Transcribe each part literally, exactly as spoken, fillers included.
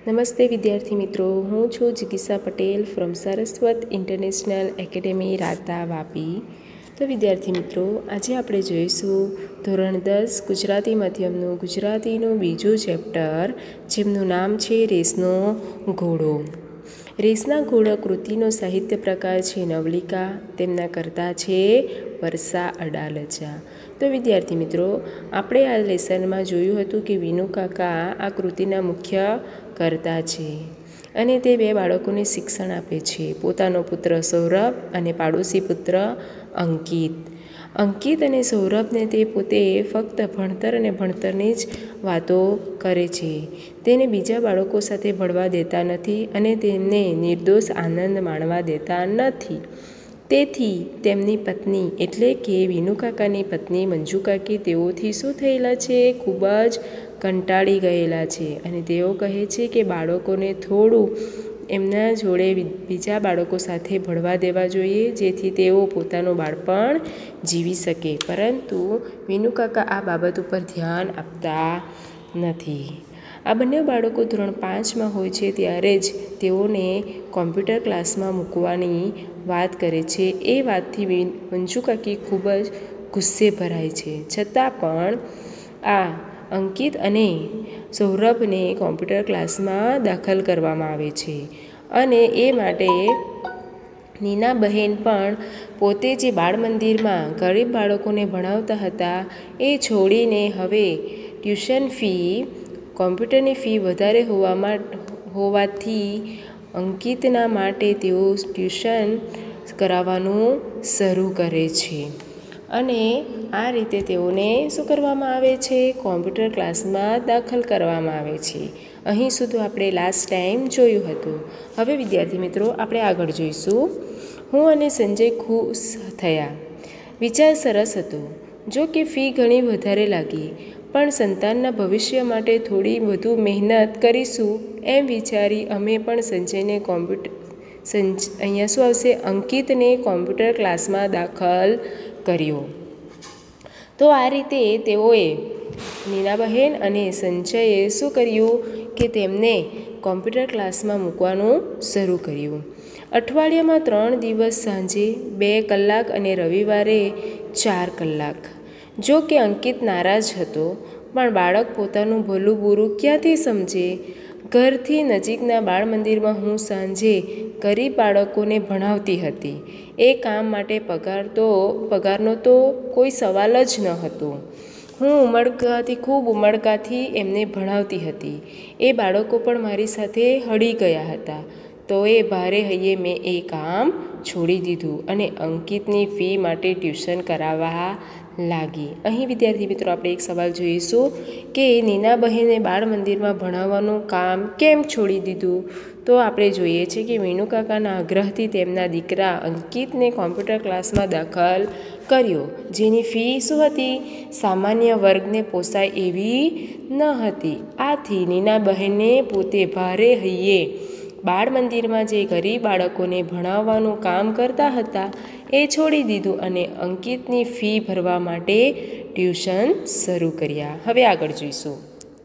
નમસ્તે વિદ્યાર્થી મિત્રો, હું છું જિગીસા Patel from Saraswat international academy Rata Vapi. તો વિદ્યાર્થી મિત્રો, આજે આપણે જોઈશું ધોરણ દસ ગુજરાતી માધ્યમનું ગુજરાતીનું બીજું ચેપ્ટર, જેમનું નામ છે રેસનો ઘોડો. રેસના ઘોડા કૃતિનો સાહિત્ય પ્રકાર છે નવલિકા. તેમના કર્તા છે વર્ષા અડાલજા. તો વિદ્યાર્થી મિત્રો, આપણે આ લેસનમાં જોયું હતું કે વિનુ કાકા આ કૃતિના મુખ્ય કર્તા છે અને તે બે બાળકોને શિક્ષણ આપે છે, પોતાનો પુત્ર સૌરભ અને પાડોશી પુત્ર અંકિત. અંકિત અને સૌરભને તે પોતે ફક્ત ભણતર અને ભણતરની જ વાતો કરે છે. તેને બીજા બાળકો સાથે ભળવા દેતા નથી અને તેમને નિર્દોષ આનંદ માણવા દેતા નથી. તેથી તેમની પત્ની એટલે કે વિનુ કાકાની પત્ની મંજુ કાકી તેઓથી શું થયેલા છે, ખૂબ જ કંટાળી ગયેલા છે અને તેઓ કહે છે કે બાળકોને થોડું એમના જોડે બીજા બાળકો સાથે ભળવા દેવા જોઈએ, જેથી તેઓ પોતાનું બાળપણ જીવી શકે. પરંતુ વિનુ કાકા આ બાબત ઉપર ધ્યાન આપતા નથી. આ બંને બાળકો ધોરણ પાંચમાં હોય છે ત્યારે જ તેઓને કોમ્પ્યુટર ક્લાસમાં મૂકવાની વાત કરે છે. એ વાતથી મંજુ કાકી ખૂબ જ ગુસ્સે ભરાય છે. છતાં પણ આ અંકિત અને સૌરભને કોમ્પ્યુટર ક્લાસમાં દાખલ કરવામાં આવે છે અને એ માટે નીના બહેન પણ પોતે જે બાળ મંદિરમાં ગરીબ બાળકોને ભણાવતા હતા એ છોડીને હવે ટ્યુશન ફી કોમ્પ્યુટરની ફી વધારે હોવામાં હોવાથી અંકિતના માટે તેઓ ટ્યુશન કરાવવાનું શરૂ કરે છે અને આ રીતે તેઓને શું કરવામાં આવે છે, કોમ્પ્યુટર ક્લાસમાં દાખલ કરવામાં આવે છે. અહીં સુધી આપણે લાસ્ટ ટાઈમ જોયું હતું. હવે વિદ્યાર્થી મિત્રો, આપણે આગળ જોઈશું. હું અને સંજય ખુશ થયા. વિચાર સરસ હતો. જો કે ફી ઘણી વધારે લાગી, પણ સંતાનના ભવિષ્ય માટે થોડી વધુ મહેનત કરીશું એમ વિચારી અમે પણ સંજયને કોમ્પ્યુટર સંજ અહીંયા શું આવશે અંકિતને કોમ્પ્યુટર ક્લાસમાં દાખલ કર્યો. તો આ રીતે તેઓએ નીનાબહેન અને સંજયે શું કર્યું કે તેમને કોમ્પ્યુટર ક્લાસમાં મૂકવાનું શરૂ કર્યું. અઠવાડિયામાં ત્રણ દિવસ સાંજે બે કલાક અને રવિવારે ચાર કલાક. જો કે અંકિત નારાજ હતો, પણ બાળક પોતાનું ભલું બુરું ક્યાંથી સમજે. ઘરથી નજીકના બાળ મંદિરમાં હું સાંજે ગરીબ બાળકોને ભણાવતી હતી. એ કામ માટે પગાર તો પગારનો તો કોઈ સવાલ જ ન હતો. હું ઉમળકાથી ખૂબ ઉમળકાથી એમને ભણાવતી હતી. એ બાળકો પણ મારી સાથે હળી ગયા હતા. તો એ ભારે હૈયે મેં એ કામ છોડી દીધું અને અંકિતની ફી માટે ટ્યુશન કરાવવા લાગી. અહીં વિદ્યાર્થી મિત્રો, આપણે એક સવાલ જોઈશું કે નીના બહેને બાળ મંદિરમાં ભણાવવાનું કામ કેમ છોડી દીધું. તો આપણે જોઈએ છીએ કે વિનુ કાકાના આગ્રહથી તેમના દીકરા અંકિતને કોમ્પ્યુટર ક્લાસમાં દાખલ કર્યો, જેની ફી શું હતી, સામાન્ય વર્ગને પોસાય એવી ન હતી. આથી નીના બહેને પોતે ભારે હૈયે બાળ મંદિરમાં જે ગરીબ બાળકોને ભણાવવાનું કામ કરતા હતા એ છોડી દીધું અને અંકિતની ફી ભરવા માટે ટ્યુશન શરૂ કર્યા. હવે આગળ જોઈશું.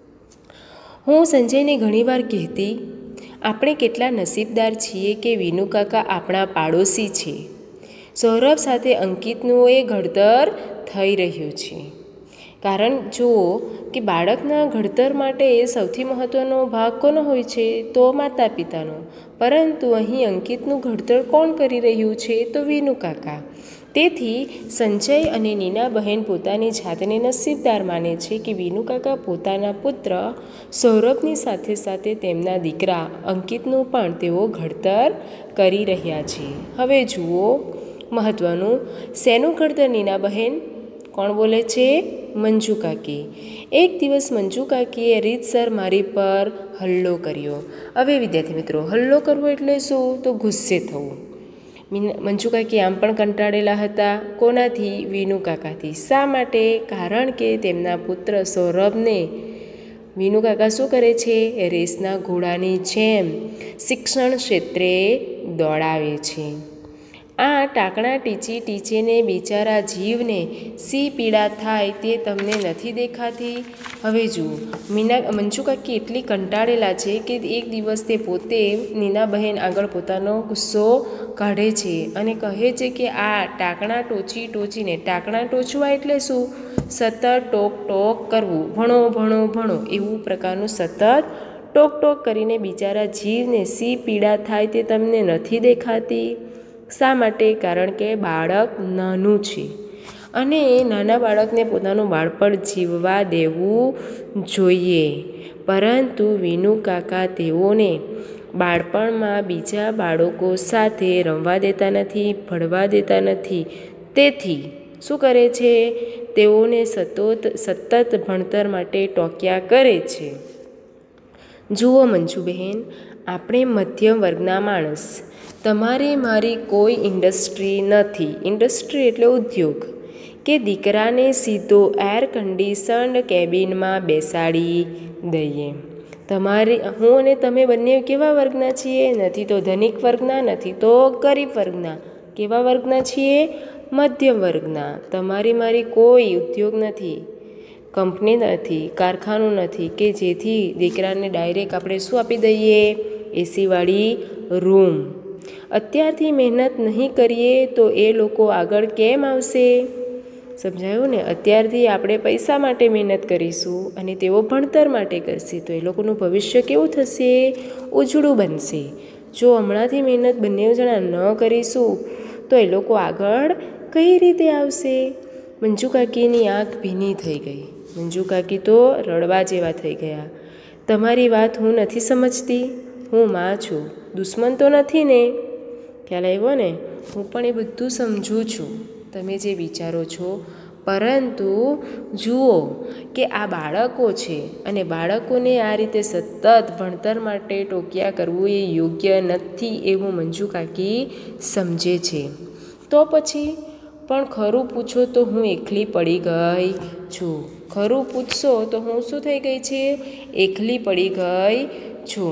હું સંજયને ઘણીવાર કહેતી, આપણે કેટલા નસીબદાર છીએ કે વિનુ કાકા આપણા પાડોશી છે. સૌરભ સાથે અંકિતનું એ ઘડતર થઈ રહ્યું છે. કારણ જુઓ કે બાળકના ઘડતર માટે સૌથી મહત્ત્વનો ભાગ કોનો હોય છે, તો માતા પિતાનો. પરંતુ અહીં અંકિતનું ઘડતર કોણ કરી રહ્યું છે, તો વિનુ કાકા. તેથી સંજય અને નીના બહેન પોતાની જાતને નસીબદાર માને છે કે વિનુ કાકા પોતાના પુત્ર સૌરભની સાથે સાથે તેમના દીકરા અંકિતનું પણ તેઓ ઘડતર કરી રહ્યા છે. હવે જુઓ મહત્ત્વનું, શેનું ઘડતર નીના બહેન, કોણ બોલે છે, મંજુ કાકી. એક દિવસ મંજુ કાકીએ રીતસર મારી પર હલ્લો કર્યો. હવે વિદ્યાર્થી મિત્રો, હલ્લો કરવો એટલે શું, તો ગુસ્સે થવું. મંજુ કાકી આમ પણ કંટાળેલા હતા. કોનાથી, વિનુ કાકાથી. શા માટે, કારણ કે તેમના પુત્ર સૌરભને વિનુ કાકા શું કરે છે, રેસના ઘોડાની જેમ શિક્ષણ ક્ષેત્રે દોડાવે છે. આ ટાંકણા ટીચી ટીચીને બિચારા જીવને સી પીડા થાય તે તમને નથી દેખાતી? હવે જુઓ, મીના મંજુ કાકી એટલી કંટાળેલા છે કે એક દિવસ તે પોતે નીનાબહેન આગળ પોતાનો ગુસ્સો કાઢે છે અને કહે છે કે આ ટાંકણા ટોચી ટોચીને, ટાંકણા ટોચવા એટલે શું? સતત ટોક ટોક કરવું, ભણો ભણો ભણો એવું પ્રકારનું સતત ટોક ટોક કરીને બિચારા જીવને સી પીડા થાય તે તમને નથી દેખાતી? શા માટે? કારણ કે બાળક નાનું છે અને નાના બાળકને પોતાનું બાળપણ જીવવા દેવું જોઈએ. પરંતુ વિનુ કાકા તેઓને બાળપણમાં બીજા બાળકો સાથે રમવા દેતા નથી, ભણવા દેતા નથી. તેથી શું કરે છે? તેઓને સતત સતત ભણતર માટે ટોક્યા કરે છે. જુઓ મંજુબહેન, આપણે મધ્યમ વર્ગના માણસ, તમારી મારી કોઈ ઇન્ડસ્ટ્રી નથી. ઇન્ડસ્ટ્રી એટલે ઉદ્યોગ કે દીકરાને સીધો એર કન્ડિશન્ડ કેબિનમાં બેસાડી દઈએ. તમારી હું અને તમે બંને કેવા વર્ગના છીએ? નથી તો ધનિક વર્ગના, નથી તો ગરીબ વર્ગના. કેવા વર્ગના છીએ? મધ્યમ વર્ગના. તમારી મારી કોઈ ઉદ્યોગ નથી, કંપની નથી, કારખાનું નથી કે જેથી દીકરાને ડાયરેક્ટ આપણે શું આપી દઈએ? એસીવાળી રૂમ. અત્યારથી મહેનત નહીં કરીએ તો એ લોકો આગળ કેમ આવશે? સમજાયું ને? અત્યારથી આપણે પૈસા માટે મહેનત કરીશું અને તેઓ ભણતર માટે કરશે તો એ લોકોનું ભવિષ્ય કેવું થશે? ઉજળું બનશે. જો હમણાંથી મહેનત બંને જણા ન કરીશું તો એ લોકો આગળ કઈ રીતે આવશે? મંજુ કાકીની આંખ ભીની થઈ ગઈ. મંજુ કાકી તો રડવા જેવા થઈ ગયા. તમારી વાત હું નથી સમજતી. હું માં છું, દુશ્મન તો નથી ને? ખ્યાલ આવ્યો ને? હું પણ એ બધું સમજું છું તમે જે વિચારો છો, પરંતુ જુઓ કે આ બાળકો છે અને બાળકોને આ રીતે સતત ભણતર માટે ટોક્યા કરવું એ યોગ્ય નથી એવું મંજુ કાકી સમજે છે. તો પછી પણ ખરું પૂછો તો હું એકલી પડી ગઈ છું. ખરું પૂછશો તો હું શું થઈ ગઈ છે? એકલી પડી ગઈ છું.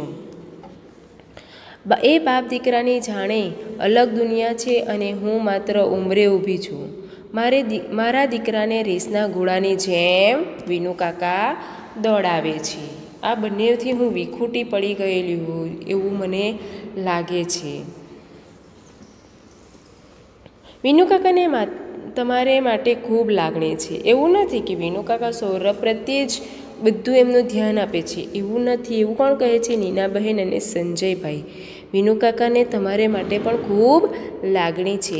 એ બાપ દીકરાની જાણે અલગ દુનિયા છે અને હું માત્ર ઉંમરે ઊભી છું. મારે મારા દીકરાને રેસના ઘોડાની જેમ વિનુ કાકા દોડાવે છે. આ બંનેથી હું વિખૂટી પડી ગયેલી હોય એવું મને લાગે છે. વિનુ કાકાને તમારે માટે ખૂબ લાગણી છે. એવું નથી કે વિનુ કાકા સૌરભ પ્રત્યે જ બધું એમનું ધ્યાન આપે છે, એવું નથી. એવું કોણ કહે છે? નીનાબહેન અને સંજયભાઈ. વિનુ કાકાને તમારે માટે પણ ખૂબ લાગણી છે.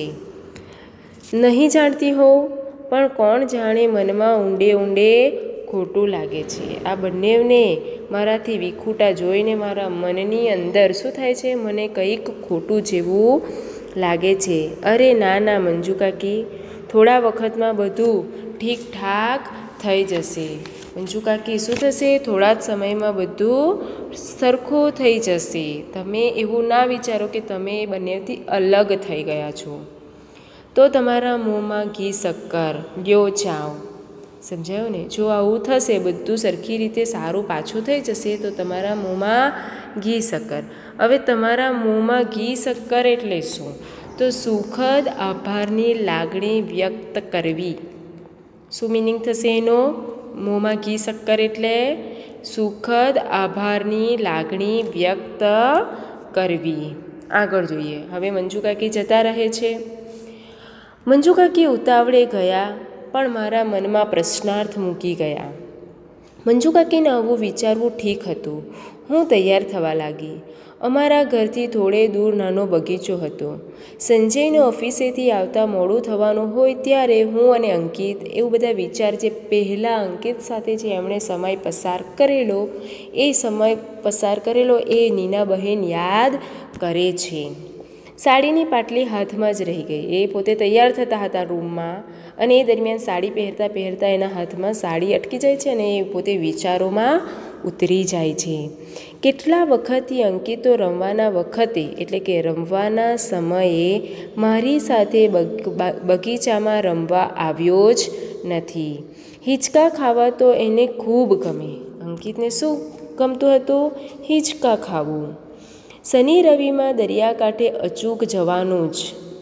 નહીં જાણતી હોઉં, પણ કોણ જાણે મનમાં ઊંડે ઊંડે ખોટું લાગે છે. આ બંનેને મારાથી વિખૂટા જોઈને મારા મનની અંદર શું થાય છે? મને કંઈક ખોટું જેવું લાગે છે. અરે ના ના મંજુ કાકી, થોડા વખતમાં બધું ઠીકઠાક થઈ જશે. મંજુ કાકી, શું થશે? થોડા જ સમયમાં બધું સરખું થઈ જશે. તમે એવું ના વિચારો કે તમે બંનેથી અલગ થઈ ગયા છો. તો તમારા મોંમાં ઘી શક્કર લ્યો ચાવ. સમજાયું ને? જો આવું થશે, બધું સરખી રીતે સારું પાછું થઈ જશે તો તમારા મોંમાં ઘી શક્કર. હવે તમારા મોંમાં ઘી શક્કર એટલે શું? તો સુખદ આભારની લાગણી વ્યક્ત કરવી. શું મિનિંગ થશે એનો? મોંમાં ઘી શક્કર એટલે સુખદ આભારની લાગણી વ્યક્ત કરવી. આગળ જોઈએ. હવે મંજુ કાકી જતા રહે છે. મંજુ કાકી ઉતાવળે ગયા પણ મારા મનમાં પ્રશ્નાર્થ મૂકી ગયા. મંજુ કાકીને આવું વિચારવું ઠીક હતું. હું તૈયાર થવા લાગી. અમારા ઘરથી થોડે દૂર નાનો બગીચો હતો. સંજયને ઓફિસેથી આવતા મોડું થવાનું હોય ત્યારે હું અને અંકિત એવું બધા વિચાર જે પહેલાં અંકિત સાથે જે એમણે સમય પસાર કરેલો એ સમય પસાર કરેલો એ નીનાબહેન યાદ કરે છે. સાડીની પાટલી હાથમાં જ રહી ગઈ. એ પોતે તૈયાર થતા હતા રૂમમાં અને એ દરમિયાન સાડી પહેરતા પહેરતા એના હાથમાં સાડી અટકી જાય છે અને એ પોતે વિચારોમાં ઉતરી જાય છે. કેટલા વખતથી અંકિતો રમવાના વખતે એટલે કે રમવાના સમયે મારી સાથે બગીચામાં રમવા આવ્યો જ નથી. હિંચકા ખાવા તો એને ખૂબ ગમે. અંકિતને શું ગમતું હતું? હિંચકા ખાવું. શનિ રવિમાં દરિયાકાંઠે અચૂક જવાનું જ.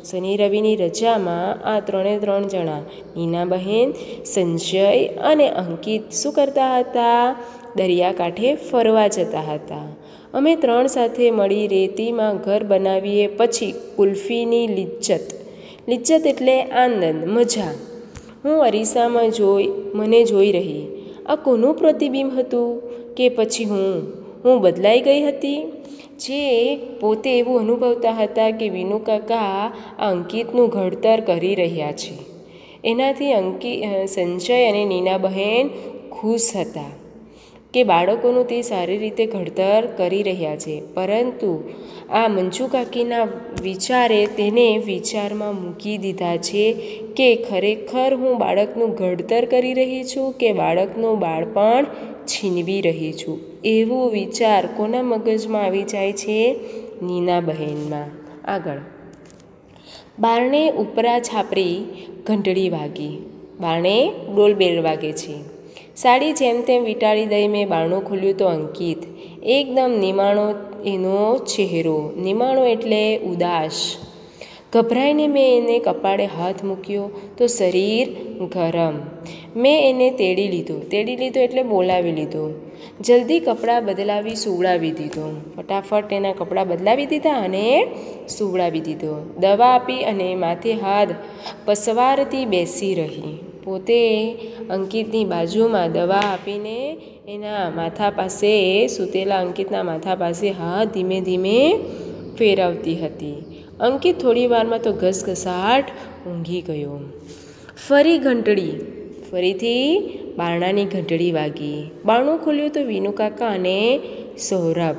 શનિ રવિની રજામાં આ ત્રણે ત્રણ જણા નીનાબહેન, સંજય અને અંકિત શું કરતા હતા? દરિયાકાંઠે ફરવા જતા હતા. અમે ત્રણ સાથે મળી રેતીમાં ઘર બનાવીએ પછી કુલ્ફીની લિજ્જત. લિજ્જત એટલે આનંદ, મજા. હું અરીસામાં જોઈ મને જોઈ રહી. આ કોનું પ્રતિબિંબ હતું કે પછી હું હું બદલાઈ ગઈ હતી? જે પોતે એવું અનુભવતા હતા કે વિનુકાકા આ અંકિતનું ઘડતર કરી રહ્યા છે. એનાથી અંકિત, સંજય અને નીનાબહેન ખુશ હતા કે બાળકોનું તે સારી રીતે ઘડતર કરી રહ્યા છે. પરંતુ આ મંજુકાકીના વિચારે તેને વિચારમાં મૂકી દીધા છે કે ખરેખર હું બાળકનું ઘડતર કરી રહી છું કે બાળકનું બાળપણ છીનવી રહી છું. એવો વિચાર કોના મગજમાં આવી જાય છે? નીનાબહેનમાં. આગળ, બારણે ઉપરા છાપરી ઘંટડી વાગી. બારણે ડોલબેલ વાગે છે. સાડી જેમ તેમ વીંટાળી દઈ મેં બારણું ખોલ્યું તો અંકિત એકદમ નિમાણો એનો ચહેરો. નિમાણો એટલે ઉદાસ. ગભરાઈને મેં એને કપાળે હાથ મૂક્યો તો શરીર ગરમ. મેં એને તેડી લીધો. તેડી લીધો એટલે બોલાવી લીધો. જલ્દી કપડાં બદલાવી સુવડાવી દીધો. ફટાફટ એના કપડાં બદલાવી દીધા અને સુવડાવી દીધો. દવા આપી અને માથે હાથ પસવારતી બેસી રહી. પોતે અંકિતની બાજુમાં દવા આપીને એના માથા પાસે, સૂતેલા અંકિતના માથા પાસે હાથ ધીમે ધીમે ફેરવતી હતી. અંકિત થોડી વારમાં તો ઘસઘસાટ ઊંઘી ગયો. ફરી ઘંટડી. ફરીથી બારણાની ઘંટડી વાગી. બારણું ખોલ્યું તો વિનુકાકા અને સૌરભ.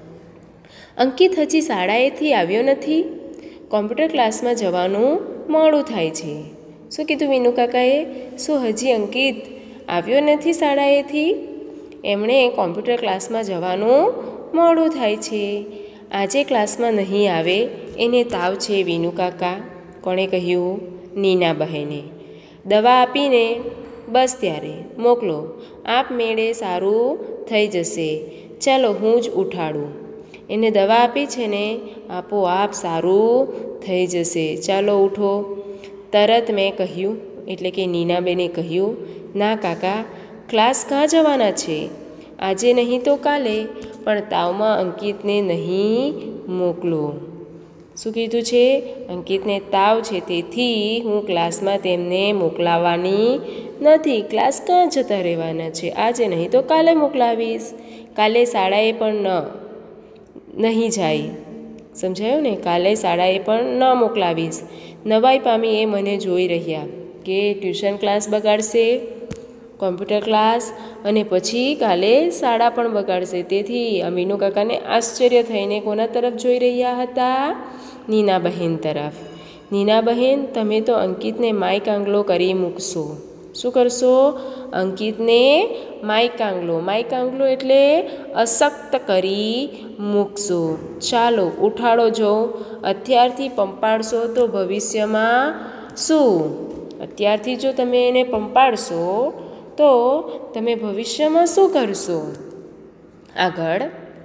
અંકિત હજી શાળાએથી આવ્યો નથી? કોમ્પ્યુટર ક્લાસમાં જવાનું મોડું થાય છે. શું કીધું વિનુકાકાએ? શું હજી અંકિત આવ્યો નથી શાળાએથી? એમણે કોમ્પ્યુટર ક્લાસમાં જવાનું મોડું થાય છે. આજે ક્લાસમાં નહીં આવે, એને તાવ છે વિનુકાકા. કોણે કહ્યું? નીનાબહેને. દવા આપીને બસ ત્યારે મોકલો. આપમેળે સારું થઈ જશે. ચાલો હું જ ઉઠાડું. એને દવા આપી છે ને, આપોઆપ સારું થઈ જશે. ચાલો ઉઠો. તરત મેં કહ્યું, એટલે કે નીનાબેને કહ્યું, ના કાકા, ક્લાસ કાં જવાના છે? આજે નહીં તો કાલે, પણ તાવમાં અંકિતને નહીં મોકલો. શું કીધું છે? અંકિતને તાવ છે, તેથી હું ક્લાસમાં તેમને મોકલાવવાની નથી. ક્લાસ કાં જતા રહેવાના છે? આજે નહીં તો કાલે મોકલાવીશ. કાલે શાળાએ પણ ન નહીં જાય. સમજાયું ને? કાલે શાળાએ પણ ન મોકલાવીશ. નવાઈ પામી એ મને જોઈ રહ્યા કે ટ્યુશન ક્લાસ બગાડશે, કોમ્પ્યુટર ક્લાસ, અને પછી કાલે શાળા પણ બગાડશે. તેથી અમીનુ કાકાને આશ્ચર્ય થઈને કોના તરફ જોઈ રહ્યા હતા? નીનાબહેન તરફ. નીનાબહેન, તમે તો અંકિતને માયકાંગલો કરી મૂકશો. શું કરશો? અંકિતને માયકાંગલો. માયકાંગલો એટલે અશક્ત કરી મૂકશો. ચાલો ઉઠાડો. જો અત્યારથી પંપાડશો તો ભવિષ્યમાં શું? અત્યારથી જો તમે એને પંપાડશો તો તમે ભવિષ્યમાં શું કરશો? આગળ,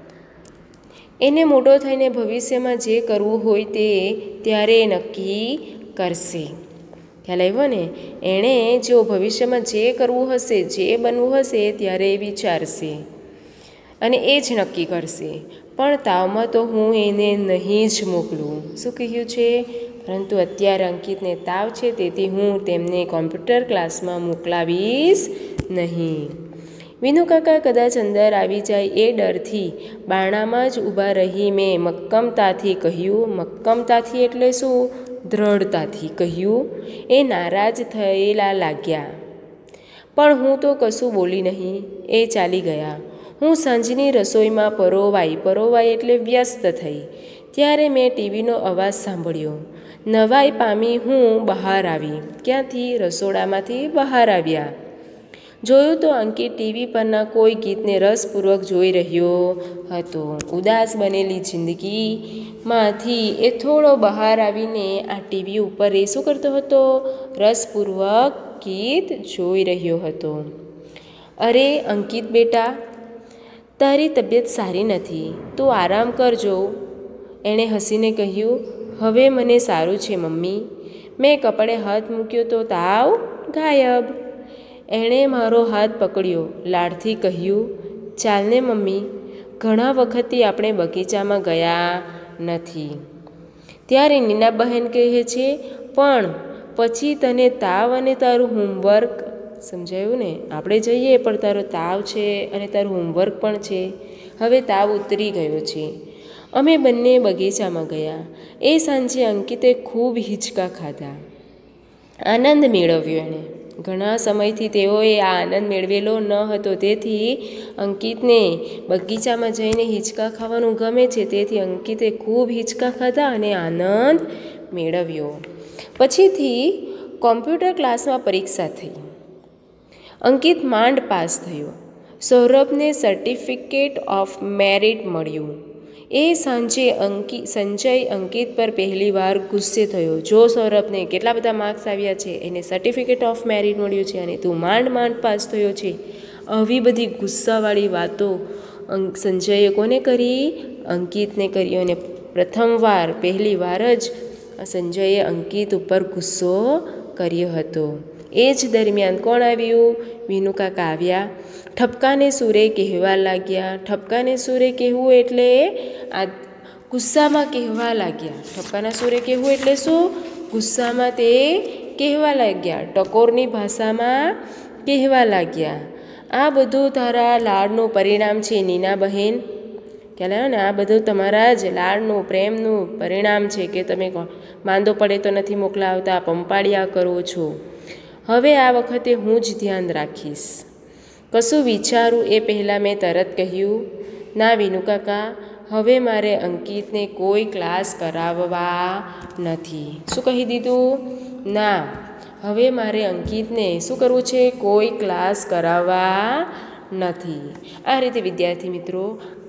એને મોટો થઈને ભવિષ્યમાં જે કરવું હોય તે ત્યારે નક્કી કરશે. ખ્યાલ આવ્યો ને? એણે જો ભવિષ્યમાં જે કરવું હશે, જે બનવું હશે ત્યારે એ વિચારશે અને એ જ નક્કી કરશે. પણ તાવમાં તો હું એને નહીં જ મોકલું. શું કહ્યું છે? પરંતુ અત્યારે અંકિતને તાવ છે, તેથી હું તેમને કોમ્પ્યુટર ક્લાસમાં મોકલાવીશ નહીં. વિનુકાકા કદાચ અંદર આવી જાય એ ડરથી બારણામાં જ ઊભા રહી મેં મક્કમતાથી કહ્યું. મક્કમતાથી એટલે શું? દ્રઢતાથી કહ્યું. એ નારાજ થયેલા લાગ્યા, પણ હું તો કશું બોલી નહીં. એ ચાલી ગયા. હું સાંજની રસોઈમાં પરોવાઈ. પરોવાઈ એટલે વ્યસ્ત થઈ. ત્યારે મેં ટીવીનો અવાજ સાંભળ્યો. નવાઈ પામી હું બહાર આવી. ક્યાંથી? રસોડામાંથી બહાર આવ્યા. જોયું તો અંકિત ટીવી પરના કોઈ ગીતને રસપૂર્વક જોઈ રહ્યો હતો. ઉદાસ બનેલી જિંદગીમાંથી એ થોડો બહાર આવીને આ ટીવી ઉપર એ શું કરતો હતો? રસપૂર્વક ગીત જોઈ રહ્યો હતો. અરે અંકિત બેટા, તારી તબિયત સારી નથી, તું આરામ કરજો. એણે હસીને કહ્યું. હવે મને સારું છે મમ્મી. મેં કપડે હાથ મૂક્યો તો તાવ ગાયબ. એણે મારો હાથ પકડ્યો, લાડથી કહ્યું, ચાલને મમ્મી, ઘણા વખતથી આપણે બગીચામાં ગયા નથી. ત્યારે નીનાબહેન કહે છે, પણ પછી તને તાવ અને તારું હોમવર્ક. સમજાયું ને? આપણે જઈએ પણ તારો તાવ છે અને તારું હોમવર્ક પણ છે. હવે તાવ ઉતરી ગયો છે. અમે બંને બગીચામાં ગયા. એ સાંજે અંકિતે ખૂબ હિંચકા ખાધા. આનંદ મેળવ્યો એણે. ઘણા સમયથી તેઓએ આ આનંદ મેળવેલો ન હતો. તેથી અંકિતને બગીચામાં જઈને હિંચકા ખાવાનું ગમે છે. તેથી અંકિતે ખૂબ હિંચકા ખાધા અને આનંદ મેળવ્યો. પછીથી કોમ્પ્યુટર ક્લાસમાં પરીક્ષા થઈ. અંકિત માંડ પાસ થયો. સૌરભને સર્ટિફિકેટ ઓફ મેરિટ મળ્યું. એ સાંજે અંકિત સંજય અંકિત પર પહેલીવાર ગુસ્સે થયો. જો સૌરભને કેટલા બધા માર્ક્સ આવ્યા છે, એને સર્ટિફિકેટ ઓફ મેરિટ મળ્યું છે અને તું માંડ માંડ પાસ થયો છે. આવી બધી ગુસ્સાવાળી વાતો સંજયે કોને કરી? અંકિતને કરી. અને પ્રથમવાર પહેલીવાર જ સંજયે અંકિત ઉપર ગુસ્સો કર્યો હતો. એ જ દરમિયાન કોણ આવ્યું? વિનુકાકા આવ્યા. ઠપકાને સૂરે કહેવા લાગ્યા. ઠપકાને સૂરે કહેવું એટલે આ ગુસ્સામાં કહેવા લાગ્યા. ઠપકાના સૂરે કહેવું એટલે શું? ગુસ્સામાં તે કહેવા લાગ્યા, ટકોરની ભાષામાં કહેવા લાગ્યા. આ બધું તારા લાડનું પરિણામ છે નીના બહેન. ખ્યાલ ને? આ બધું તમારા જ લાડનું, પ્રેમનું પરિણામ છે કે તમે માંદો પડે તો નથી મોકલાવતા, પંપાળિયા કરો છો. હવે આ વખતે હું જ ધ્યાન રાખીશ. કશું વિચારું એ પહેલાં મેં તરત કહ્યું, ના વિનુકાકા, હવે મારે અંકિતને કોઈ ક્લાસ કરાવવા નથી. શું કહી દીધું? ના, હવે મારે અંકિતને શું કરવું છે? કોઈ ક્લાસ કરાવવા નથી. આ રીતે વિદ્યાર્થી મિત્રો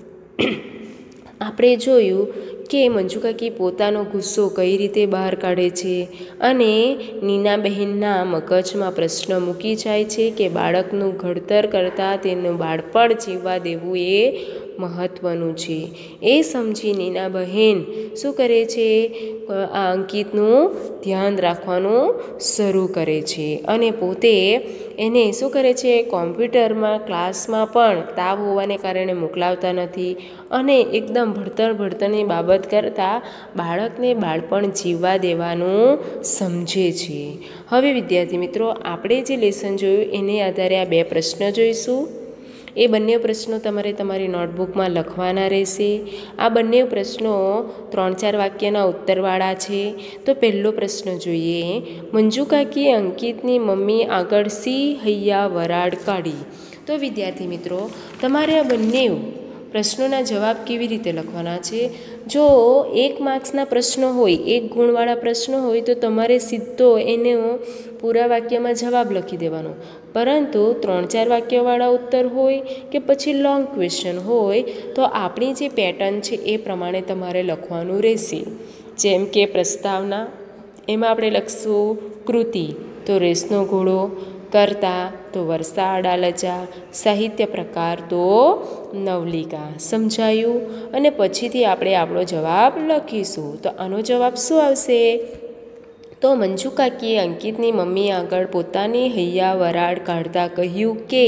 આપણે જોયું કે મંજુકાકી પોતાનો ગુસ્સો કઈ રીતે બહાર કાઢે છે અને નીનાબહેનના મગજમાં પ્રશ્ન મૂકી જાય છે કે બાળકનું ઘડતર કરતાં તેનું બાળપણ જીવવા દેવું એ મહત્ત્વનું છે. એ સમજી નીનાબહેન શું કરે છે? આ અંકિતનું ધ્યાન રાખવાનું શરૂ કરે છે અને પોતે એને શું કરે છે? કોમ્પ્યુટરમાં ક્લાસમાં પણ તાવ હોવાને કારણે મોકલાવતા નથી અને એકદમ ભણતર ભણતરની બાબત કરતાં બાળકને બાળપણ જીવવા દેવાનું સમજે છે. હવે વિદ્યાર્થી મિત્રો, આપણે જે લેસન જોયું એને આધારે આ બે પ્રશ્ન જોઈશું. એ બંને પ્રશ્નો તમારે તમારી નોટબુકમાં લખવાના રહેશે. આ બંને પ્રશ્નો ત્રણ ચાર વાક્યના ઉત્તરવાળા છે. તો પહેલો પ્રશ્ન જોઈએ. મંજુકાકીએ અંકિતની મમ્મી આગળ સી હૈયા વરાળ કાઢી. તો વિદ્યાર્થી મિત્રો, તમારે આ બંને પ્રશ્નોના જવાબ કેવી રીતે લખવાના છે? જો એક માર્ક્સના પ્રશ્નો હોય, એક ગુણવાળા પ્રશ્નો હોય તો તમારે સીધો એને પૂરા વાક્યમાં જવાબ લખી દેવાનો. પરંતુ ત્રણ ચાર વાક્યવાળા ઉત્તર હોય કે પછી લોંગ ક્વેશ્ચન હોય તો આપણી જે પેટર્ન છે એ પ્રમાણે તમારે લખવાનું રહેશે. જેમ કે પ્રસ્તાવના, એમાં આપણે લખશું કૃતિ તો રેસનો ઘોડો, કર્તા તો વર્ષા અડાલજા, સાહિત્ય પ્રકાર તો નવલિકા. સમજાયું? અને પછીથી આપણે આપણો જવાબ લખીશું. તો આનો જવાબ શું આવશે? તો મંજુકાકીએ અંકિતની મમ્મી આગળ પોતાની હૈયા વરાળ કાઢતા કહ્યું કે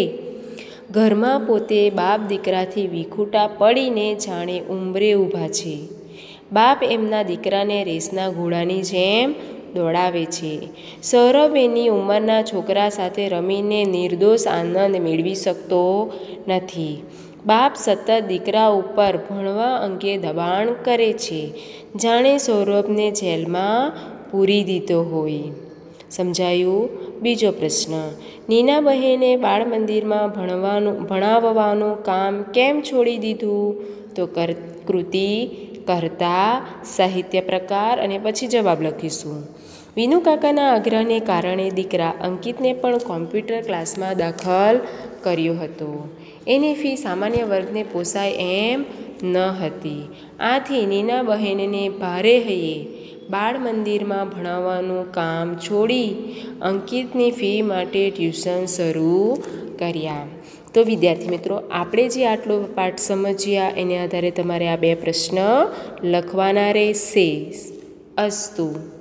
ઘરમાં પોતે બાપ દીકરાથી વિખૂટા પડીને જાણે ઉંબરે ઊભા છે. બાપ એમના દીકરાને રેસના ઘોડાની જેમ દોડાવે છે. સૌરભ એની ઉંમરના છોકરા સાથે રમીને નિર્દોષ આનંદ મેળવી શકતો નથી. બાપ સતત દીકરા ઉપર ભણવા અંગે દબાણ કરે છે, જાણે સૌરભને જેલમાં પૂરી દીધો હોય. સમજાયું? બીજો પ્રશ્ન. નીનાબહેને બાળ મંદિરમાં ભણવાનું ભણાવવાનું કામ કેમ છોડી દીધું? તો કર કૃતિ, કર્તા, સાહિત્ય પ્રકાર અને પછી જવાબ લખીશું. વિનુકાકાના આગ્રહને કારણે દીકરા અંકિતને પણ કોમ્પ્યુટર ક્લાસમાં દાખલ કર્યો હતો. એની ફી સામાન્ય વર્ગને પોસાય એમ ન હતી. આથી નીનાબહેનને ભારે હૈયે બાળ મંદિરમાં ભણાવવાનું કામ છોડી અંકિતની ફી માટે ટ્યુશન શરૂ કર્યા. તો વિદ્યાર્થી મિત્રો, આપણે જે આટલો પાઠ સમજ્યા એને આધારે તમારે આ બે પ્રશ્ન લખવાના રહેશે. અસ્તુ.